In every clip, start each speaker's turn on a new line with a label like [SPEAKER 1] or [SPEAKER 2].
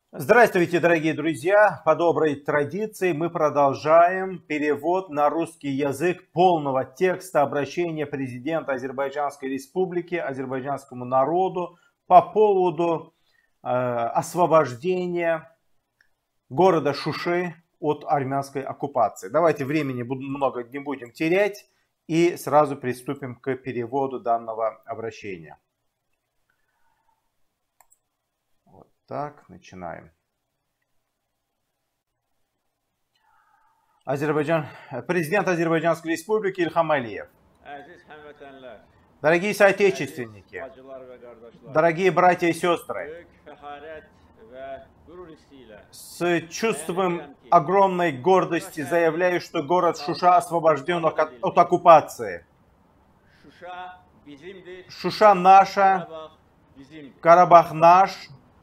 [SPEAKER 1] Здравствуйте, дорогие друзья! По доброй традиции мы продолжаем перевод на русский язык полного текста обращения президента Азербайджанской Республики азербайджанскому народу по поводу освобождения города Шуши от армянской оккупации. Давайте времени много не будем терять и сразу приступим к переводу данного обращения. Так, начинаем. Президент Азербайджанской Республики Ильхам Алиев. Дорогие соотечественники, дорогие братья и сестры, с чувством огромной гордости заявляю, что город Шуша освобожден от оккупации. Шуша наша, Карабах наш.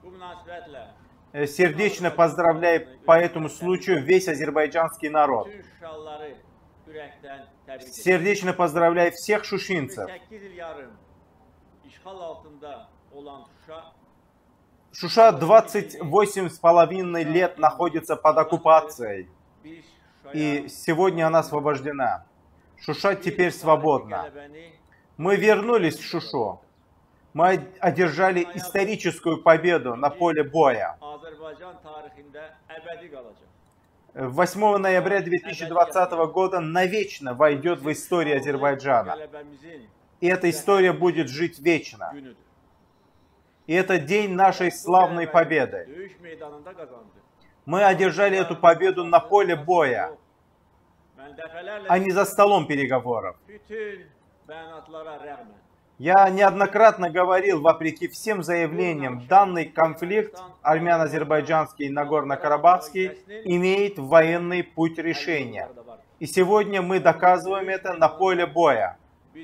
[SPEAKER 1] Сердечно поздравляю по этому случаю весь азербайджанский народ. Сердечно поздравляю всех шушинцев. Шуша 28,5 лет находится под оккупацией. И сегодня она освобождена. Шуша теперь свободна. Мы вернулись в Шушу. Мы одержали историческую победу на поле боя. 8 ноября 2020 года навечно войдет в историю Азербайджана. И эта история будет жить вечно. И это день нашей славной победы. Мы одержали эту победу на поле боя, а не за столом переговоров. Я неоднократно говорил, вопреки всем заявлениям, данный конфликт армяно-азербайджанский и нагорно-карабахский имеет военный путь решения. И сегодня мы доказываем это на поле боя.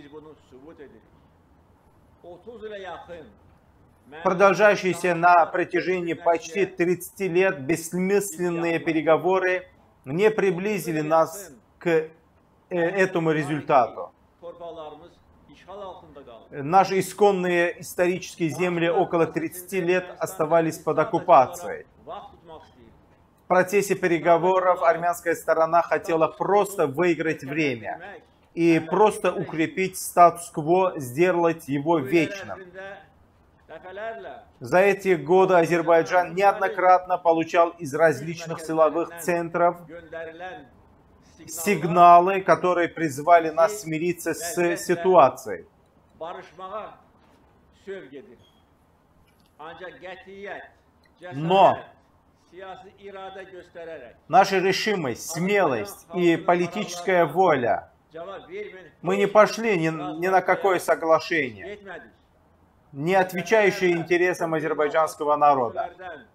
[SPEAKER 1] Продолжающиеся на протяжении почти 30 лет бессмысленные переговоры не приблизили нас к этому результату. Наши исконные исторические земли около 30 лет оставались под оккупацией. В процессе переговоров армянская сторона хотела просто выиграть время и просто укрепить статус-кво, сделать его вечным. За эти годы Азербайджан неоднократно получал из различных силовых центров сигналы, которые призвали нас смириться с ситуацией. Но наша решимость, смелость и политическая воля, мы не пошли ни на какое соглашение, не отвечающее интересам азербайджанского народа.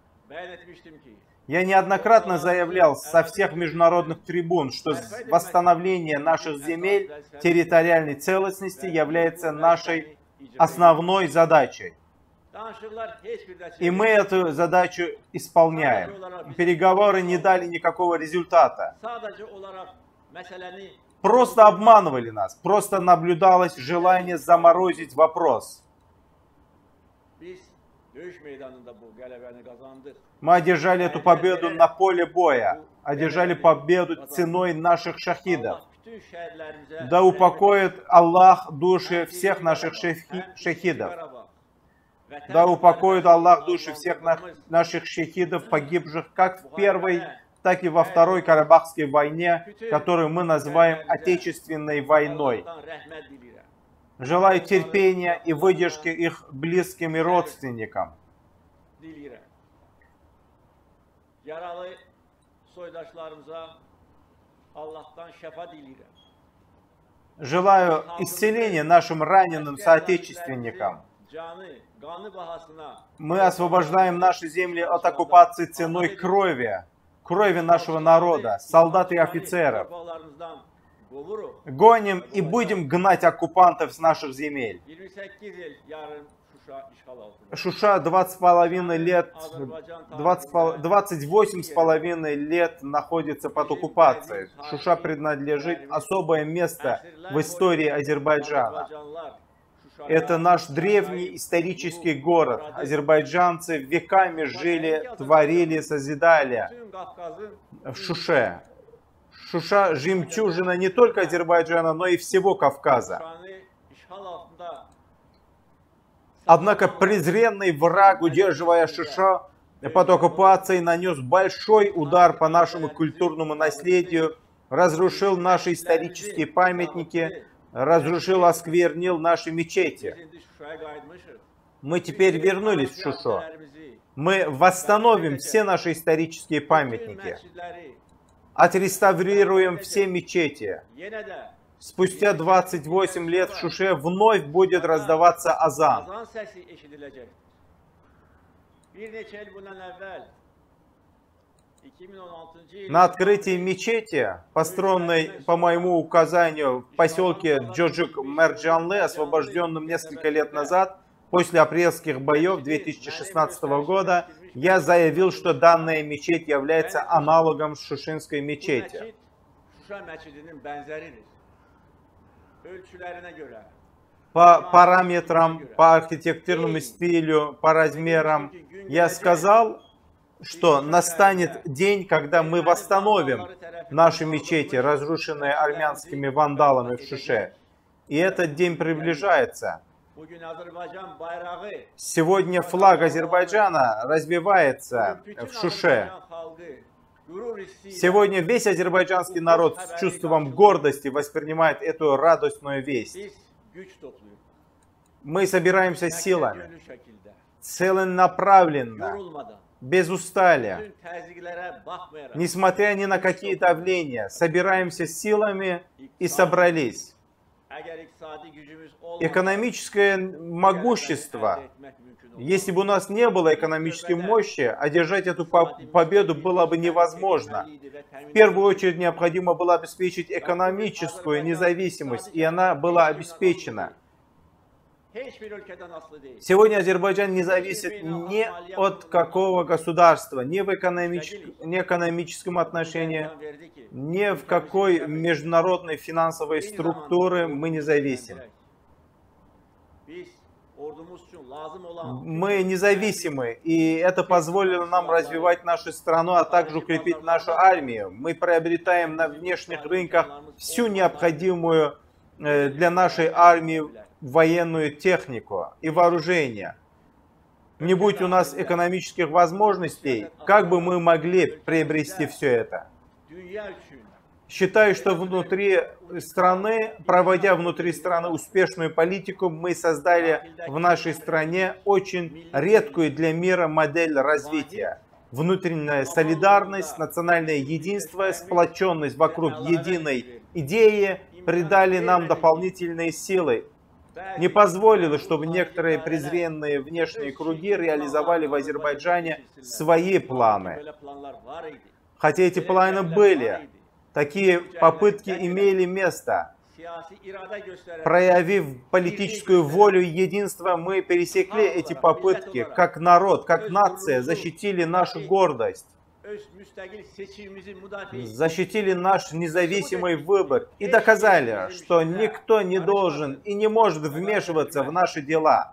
[SPEAKER 1] Я неоднократно заявлял со всех международных трибун, что восстановление наших земель территориальной целостности является нашей основной задачей. И мы эту задачу исполняем. Переговоры не дали никакого результата. Просто обманывали нас, просто наблюдалось желание заморозить вопрос. Мы одержали эту победу на поле боя, одержали победу ценой наших шахидов. Да упокоит Аллах души всех наших шахидов. Да упокоит Аллах души всех наших шахидов, погибших как в первой, так и во второй Карабахской войне, которую мы называем Отечественной войной. Желаю терпения и выдержки их близким и родственникам. Желаю исцеления нашим раненым соотечественникам. Мы освобождаем наши земли от оккупации ценой крови нашего народа, солдат и офицеров. Гоним и будем гнать оккупантов с наших земель. Шуша 28,5 лет находится под оккупацией. Шуша принадлежит особое место в истории Азербайджана. Это наш древний исторический город. Азербайджанцы веками жили, творили, созидали в Шуше. Шуша – жемчужина не только Азербайджана, но и всего Кавказа. Однако презренный враг, удерживая Шушу под оккупацией, нанес большой удар по нашему культурному наследию, разрушил наши исторические памятники, разрушил, осквернил наши мечети. Мы теперь вернулись в Шушу. Мы восстановим все наши исторические памятники, отреставрируем все мечети. Спустя 28 лет в Шуше вновь будет раздаваться азан. На открытии мечети, построенной по моему указанию в поселке Джоджик-Мерджанлы, освобожденном несколько лет назад, после апрельских боев 2016 года, я заявил, что данная мечеть является аналогом Шушинской мечети. По параметрам, по архитектурному стилю, по размерам, я сказал, что настанет день, когда мы восстановим наши мечети, разрушенные армянскими вандалами в Шуше. И этот день приближается. Сегодня флаг Азербайджана развивается в Шуше. Сегодня весь азербайджанский народ с чувством гордости воспринимает эту радостную весть. Мы собираемся силами, целенаправленно, без устали, несмотря ни на какие давления, собираемся силами и собрались. Экономическое могущество. Если бы у нас не было экономической мощи, одержать эту победу было бы невозможно. В первую очередь необходимо было обеспечить экономическую независимость, и она была обеспечена. Сегодня Азербайджан не зависит ни от какого государства, ни в экономическом отношении, ни в какой международной финансовой структуре мы не зависим. Мы независимы, и это позволило нам развивать нашу страну, а также укрепить нашу армию. Мы приобретаем на внешних рынках всю необходимую для нашей армии военную технику и вооружение. Не будь у нас экономических возможностей, как бы мы могли приобрести все это? Считаю, что внутри страны, проводя внутри страны успешную политику, мы создали в нашей стране очень редкую для мира модель развития. Внутренняя солидарность, национальное единство, сплоченность вокруг единой идеи придали нам дополнительные силы. Не позволило, чтобы некоторые презренные внешние круги реализовали в Азербайджане свои планы. Хотя эти планы были. Такие попытки имели место. Проявив политическую волю и единство, мы пересекли эти попытки, как народ, как нация, защитили нашу гордость, защитили наш независимый выбор и доказали, что никто не должен и не может вмешиваться в наши дела.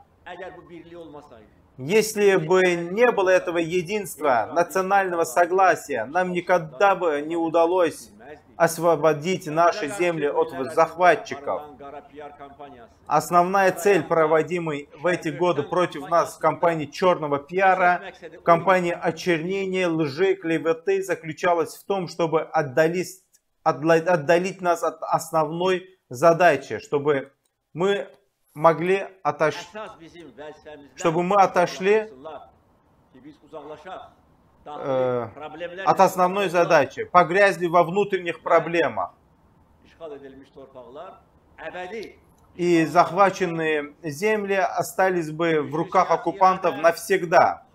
[SPEAKER 1] Если бы не было этого единства, национального согласия, нам никогда бы не удалось освободить наши земли от захватчиков. Основная цель, проводимой в эти годы против нас кампании черного пиара, кампании очернения, лжи, клеветы, заключалась в том, чтобы отдалить нас от основной задачи, чтобы мы могли отошли от основной задачи, погрязли во внутренних проблемах. И захваченные земли остались бы в руках оккупантов навсегда.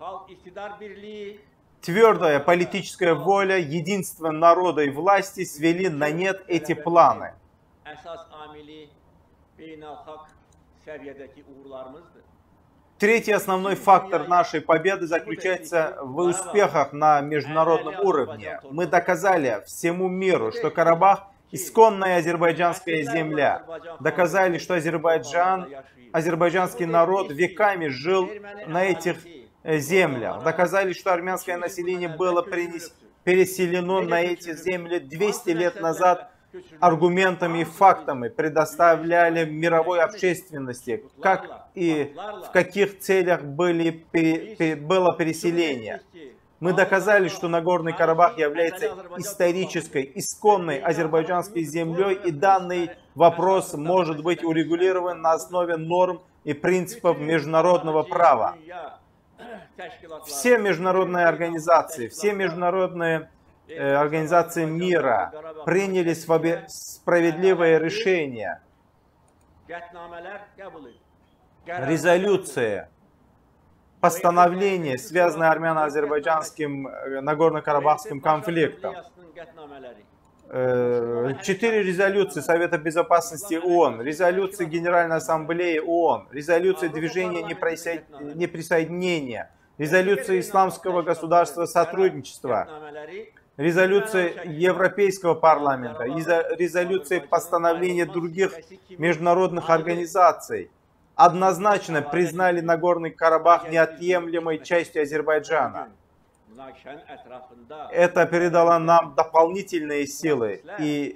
[SPEAKER 1] Твердая политическая воля, единство народа и власти свели на нет эти планы. Третий основной фактор нашей победы заключается в успехах на международном уровне. Мы доказали всему миру, что Карабах исконная азербайджанская земля. Доказали, что азербайджанский народ веками жил на этих землях. Доказали, что армянское население было переселено на эти земли 200 лет назад аргументами и фактами, предоставляли мировой общественности, как и в каких целях было переселение. Мы доказали, что Нагорный Карабах является исторической, исконной азербайджанской землей, и данный вопрос может быть урегулирован на основе норм и принципов международного права. Все международные организации, все международные организации мира приняли справедливое решение. Резолюции, постановления, связанные армяно-азербайджанским Нагорно-Карабахским конфликтом. 4 резолюции Совета Безопасности ООН, резолюции Генеральной Ассамблеи ООН, резолюции Движения неприсоединения, резолюции Исламского государства сотрудничества, резолюции Европейского парламента, резолюции постановления других международных организаций однозначно признали Нагорный Карабах неотъемлемой частью Азербайджана. Это передало нам дополнительные силы. И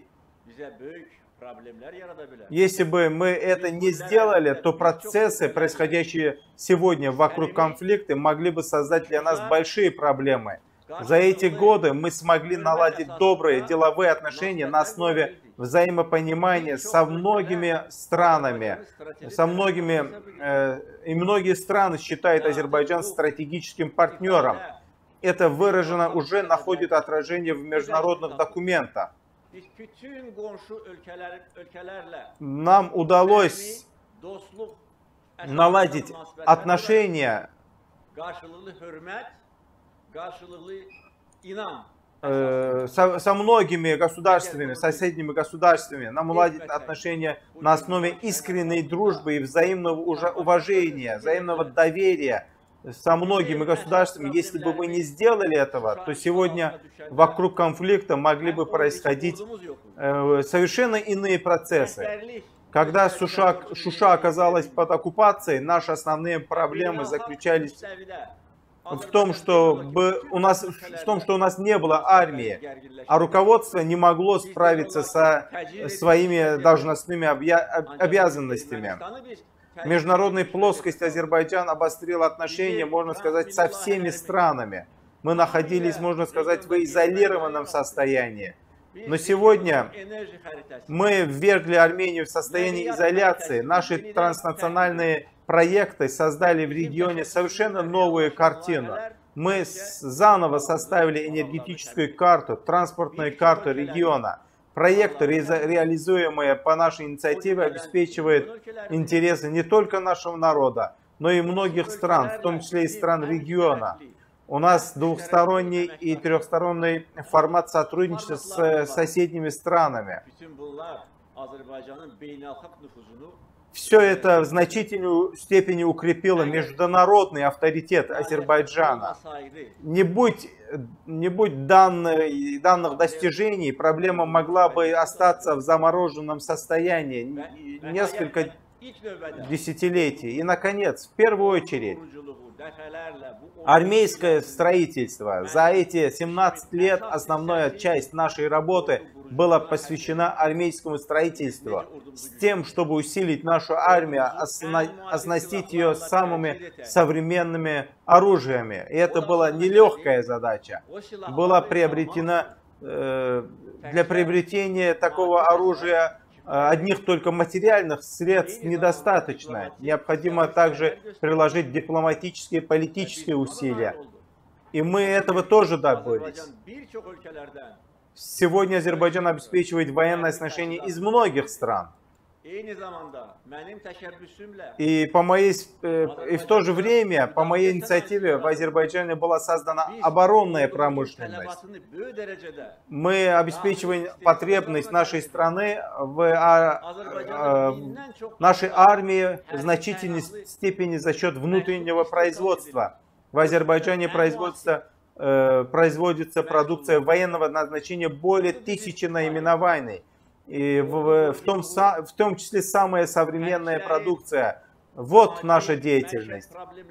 [SPEAKER 1] если бы мы это не сделали, то процессы, происходящие сегодня вокруг конфликта, могли бы создать для нас большие проблемы. За эти годы мы смогли наладить добрые деловые отношения на основе взаимопонимания со многими странами. И многие страны считают Азербайджан стратегическим партнером. Это выражено уже находит отражение в международных документах. Нам удалось наладить отношения со многими государствами, соседними государствами. Нам уладить отношения на основе искренней дружбы и взаимного уважения, взаимного доверия со многими государствами. Если бы мы не сделали этого, то сегодня вокруг конфликта могли бы происходить совершенно иные процессы. Когда Шуша оказалась под оккупацией, наши основные проблемы заключались в том, что у нас не было армии, а руководство не могло справиться со своими должностными обязанностями. В международной плоскости Азербайджан обострил отношения, можно сказать, со всеми странами. Мы находились, можно сказать, в изолированном состоянии. Но сегодня мы ввергли Армению в состояние изоляции. Наши транснациональные проекты создали в регионе совершенно новую картину. Мы заново составили энергетическую карту, транспортную карту региона. Проекты, реализуемые по нашей инициативе, обеспечивают интересы не только нашего народа, но и многих стран, в том числе и стран региона. У нас двухсторонний и трехсторонний формат сотрудничества с соседними странами. Все это в значительной степени укрепило международный авторитет Азербайджана. Не будь данных достижений, проблема могла бы остаться в замороженном состоянии несколько десятилетий. И, наконец, в первую очередь, армейское строительство. За эти 17 лет основная часть нашей работы была посвящена армейскому строительству, с тем, чтобы усилить нашу армию, оснастить ее самыми современными оружиями. И это была нелегкая задача. Была приобретена для приобретения такого оружия одних только материальных средств недостаточно. Необходимо также приложить дипломатические и политические усилия. И мы этого тоже добились. Сегодня Азербайджан обеспечивает военное оснащение из многих стран. И в то же время, по моей инициативе, в Азербайджане была создана оборонная промышленность. Мы обеспечиваем потребность нашей страны нашей армии в значительной степени за счет внутреннего производства. В Азербайджане производится продукция военного назначения более 1000 наименований. и в том числе самая современная продукция. Вот наша деятельность.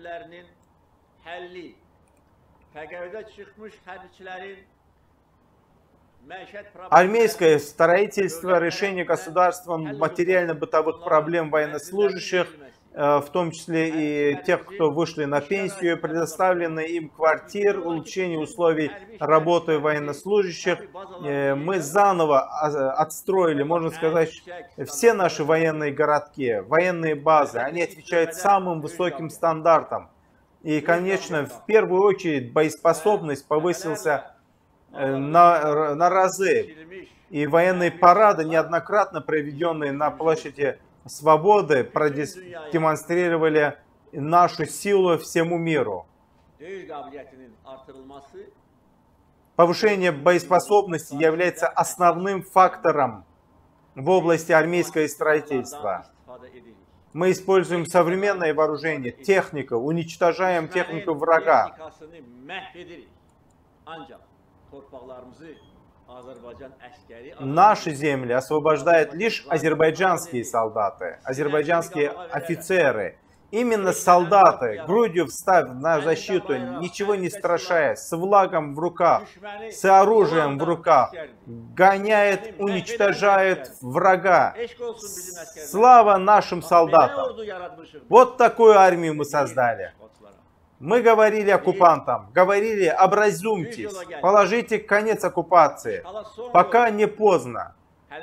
[SPEAKER 1] Армейское строительство, решение государством материально-бытовых проблем военнослужащих, в том числе и тех, кто вышли на пенсию, предоставлены им квартир, улучшение условий работы военнослужащих. Мы заново отстроили, можно сказать, все наши военные городки, военные базы. Они отвечают самым высоким стандартам. И, конечно, в первую очередь боеспособность повысился на разы. И военные парады, неоднократно проведенные на площади Свободы, продемонстрировали нашу силу всему миру. Повышение боеспособности является основным фактором в области армейского строительства. Мы используем современное вооружение, технику, уничтожаем технику врага. Наши земли освобождают лишь азербайджанские солдаты, азербайджанские офицеры. Именно солдаты, грудью встав на защиту, ничего не страшая, с флагом в руках, с оружием в руках, гоняет, уничтожает врага. Слава нашим солдатам! Вот такую армию мы создали. Мы говорили оккупантам, говорили: образумьтесь, положите конец оккупации, пока не поздно.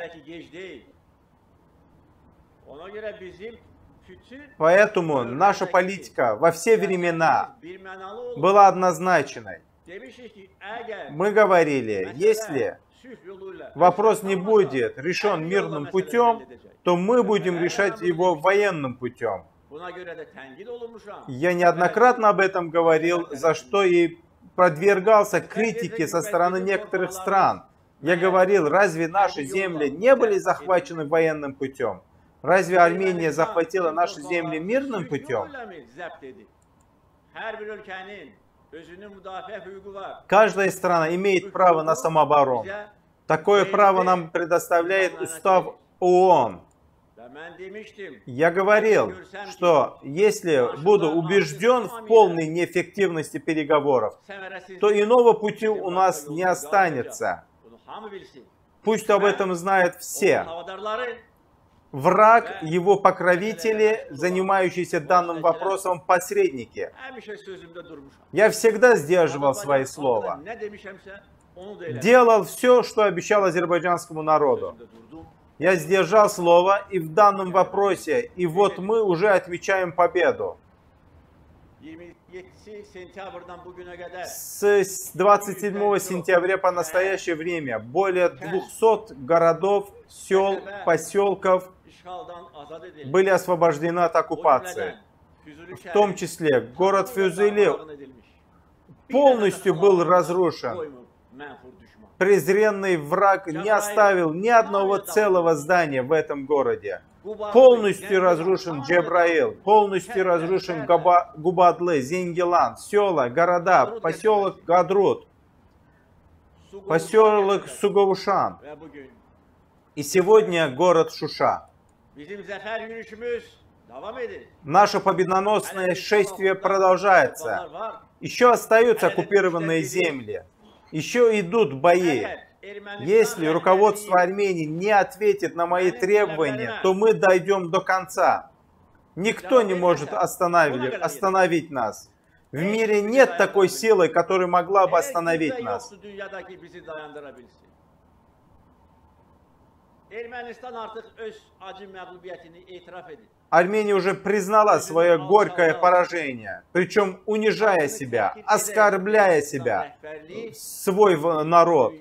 [SPEAKER 1] Поэтому наша политика во все времена была однозначной. Мы говорили, если вопрос не будет решен мирным путем, то мы будем решать его военным путем. Я неоднократно об этом говорил, за что и подвергался критике со стороны некоторых стран. Я говорил, разве наши земли не были захвачены военным путем? Разве Армения захватила наши земли мирным путем? Каждая страна имеет право на самооборону. Такое право нам предоставляет Устав ООН. Я говорил, что если буду убежден в полной неэффективности переговоров, то иного пути у нас не останется. Пусть об этом знают все. Враг, его покровители, занимающиеся данным вопросом, посредники. Я всегда сдерживал свои слова. Делал все, что обещал азербайджанскому народу. Я сдержал слово и в данном вопросе, и вот мы уже отмечаем победу. С 27 сентября по настоящее время более 200 городов, сел, поселков были освобождены от оккупации. В том числе город Фюзели полностью был разрушен. Презренный враг не оставил ни одного целого здания в этом городе. Полностью разрушен Джебраил, полностью разрушен Губадлы, Зенгилан, села, города, поселок Гадрут, поселок Сугаушан и сегодня город Шуша. Наше победоносное шествие продолжается. Еще остаются оккупированные земли. Еще идут бои. Если руководство Армении не ответит на мои требования, то мы дойдем до конца. Никто не может остановить нас. В мире нет такой силы, которая могла бы остановить нас. Армения уже признала свое горькое поражение, причем унижая себя, оскорбляя себя, свой народ.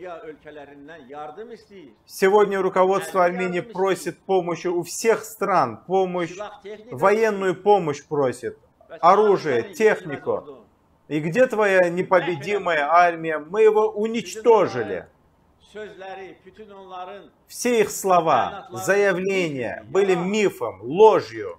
[SPEAKER 1] Сегодня руководство Армении просит помощи у всех стран, военную помощь просит, оружие, технику. И где твоя непобедимая армия? Мы его уничтожили. Все их слова, заявления были мифом, ложью.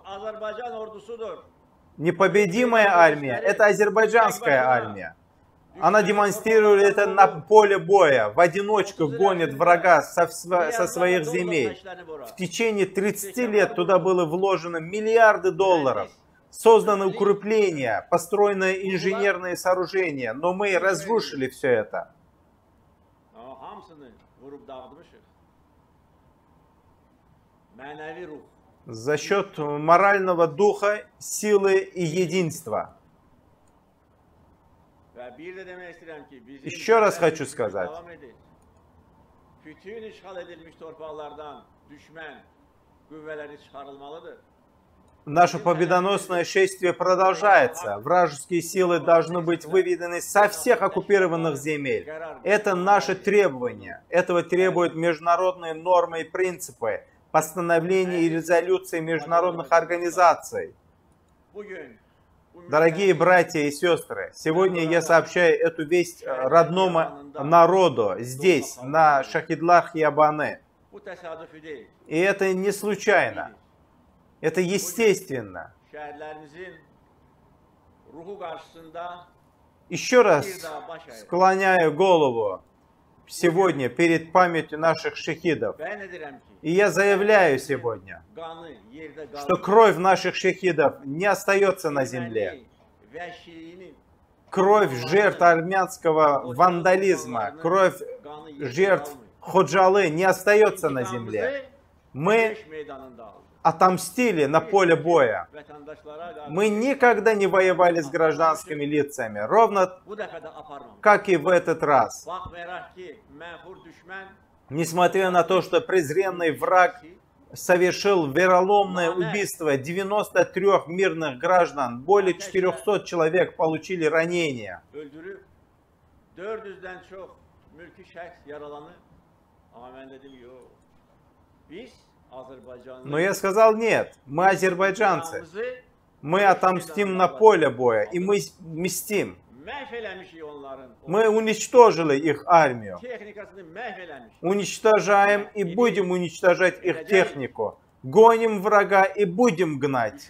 [SPEAKER 1] Непобедимая армия – это азербайджанская армия. Она демонстрирует это на поле боя. В одиночку гонит врага со своих земель. В течение 30 лет туда было вложено миллиарды долларов. Созданы укрепления, построены инженерные сооружения. Но мы разрушили все это. За счет морального духа, силы и единства. Еще раз хочу сказать. Наше победоносное шествие продолжается. Вражеские силы должны быть выведены со всех оккупированных земель. Это наше требование. Этого требуют международные нормы и принципы, постановления и резолюции международных организаций. Дорогие братья и сестры, сегодня я сообщаю эту весть родному народу здесь, на Шахидлах и Абане. И это не случайно. Это естественно. Еще раз склоняю голову сегодня перед памятью наших шахидов. И я заявляю сегодня, что кровь наших шахидов не остается на земле. Кровь жертв армянского вандализма, кровь жертв Ходжалы не остается на земле. Мы отомстили на поле боя. Мы никогда не воевали с гражданскими лицами, ровно как и в этот раз. Несмотря на то, что презренный враг совершил вероломное убийство 93 мирных граждан, более 400 человек получили ранения. Но я сказал, нет, мы азербайджанцы. Мы отомстим на поле боя, и мы мстим. Мы уничтожили их армию. Уничтожаем и будем уничтожать их технику. Гоним врага и будем гнать.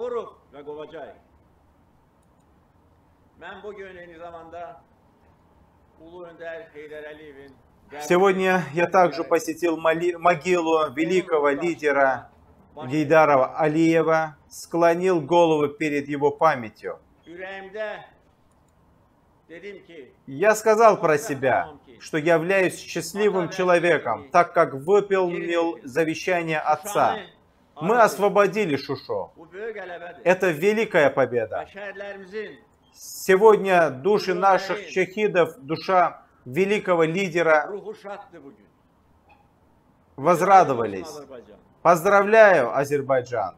[SPEAKER 1] Сегодня я также посетил могилу великого лидера Гейдара Алиева, склонил голову перед его памятью. Я сказал про себя, что являюсь счастливым человеком, так как выполнил завещание отца. Мы освободили Шушу. Это великая победа. Сегодня души наших шахидов, душа великого лидера возрадовались. Поздравляю, Азербайджан.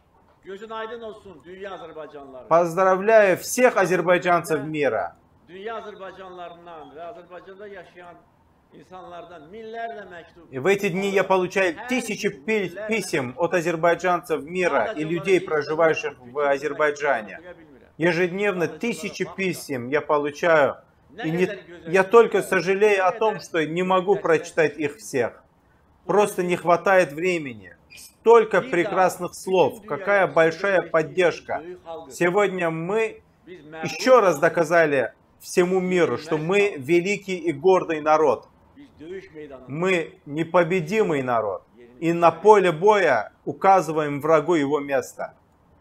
[SPEAKER 1] Поздравляю всех азербайджанцев мира. И в эти дни я получаю тысячи писем от азербайджанцев мира и людей, проживающих в Азербайджане. Ежедневно тысячи писем я получаю. И я только сожалею о том, что не могу прочитать их всех. Просто не хватает времени. Столько прекрасных слов. Какая большая поддержка. Сегодня мы еще раз доказали всему миру, что мы великий и гордый народ. Мы непобедимый народ. И на поле боя указываем врагу его место.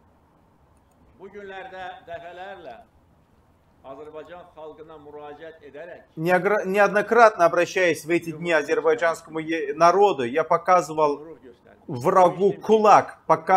[SPEAKER 1] Неоднократно обращаясь в эти дни азербайджанскому народу, я показывал врагу кулак,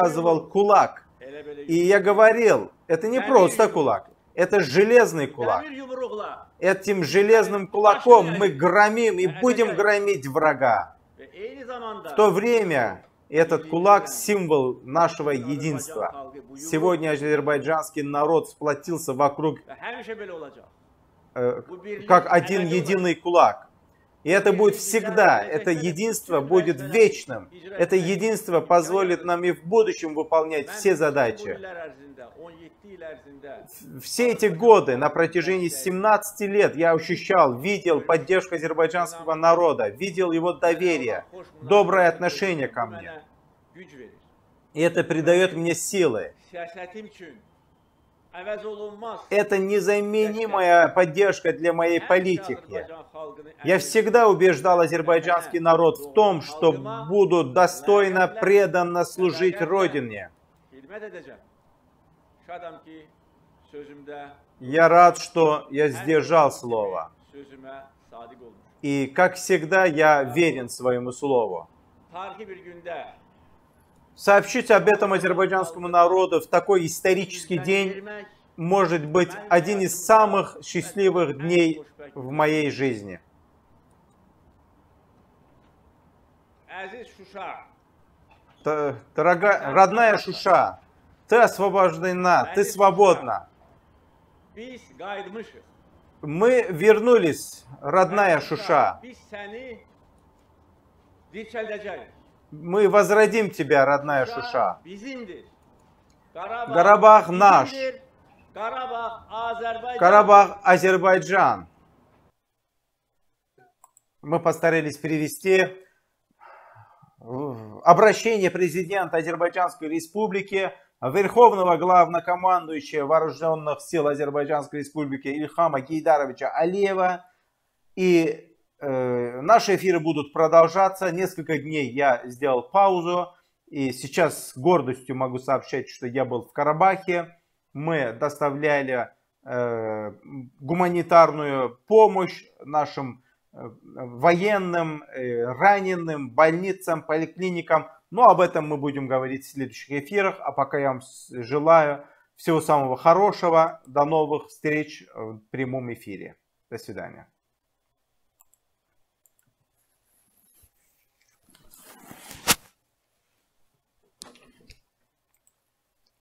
[SPEAKER 1] И я говорил, это не просто кулак, это железный кулак. Этим железным кулаком мы громим и будем громить врага. В то время этот кулак – символ нашего единства. Сегодня азербайджанский народ сплотился вокруг как один единый кулак. И это будет всегда. Это единство будет вечным. Это единство позволит нам и в будущем выполнять все задачи. Все эти годы, на протяжении 17 лет, я ощущал, видел поддержку азербайджанского народа, видел его доверие, доброе отношение ко мне. И это придает мне силы. Это незаменимая поддержка для моей политики. Я всегда убеждал азербайджанский народ в том, что буду достойно, преданно служить Родине. Я рад, что я сдержал слово. И, как всегда, я верен своему слову. Сообщить об этом азербайджанскому народу в такой исторический день может быть один из самых счастливых дней в моей жизни. Дорогая, родная Шуша, ты освобождена, ты свободна. Мы вернулись, родная Шуша. Мы возродим тебя, родная Шуша. Карабах наш. Карабах Азербайджан. Мы постарались привести обращение президента Азербайджанской Республики, Верховного Главнокомандующего Вооруженных сил Азербайджанской Республики Ильхама Гейдаровича Алиева. И наши эфиры будут продолжаться. Несколько дней я сделал паузу. И сейчас с гордостью могу сообщать, что я был в Карабахе. Мы доставляли гуманитарную помощь нашим военным, раненым, больницам, поликлиникам. Но об этом мы будем говорить в следующих эфирах. А пока я вам желаю всего самого хорошего. До новых встреч в прямом эфире. До свидания.